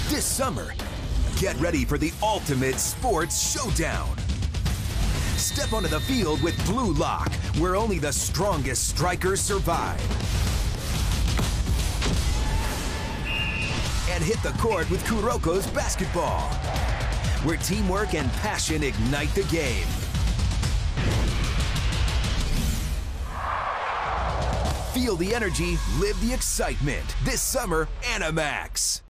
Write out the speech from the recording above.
This summer, get ready for the ultimate sports showdown. Step onto the field with Blue Lock, where only the strongest strikers survive. And hit the court with Kuroko's basketball, where teamwork and passion ignite the game. Feel the energy, live the excitement. This summer, ANIMAX.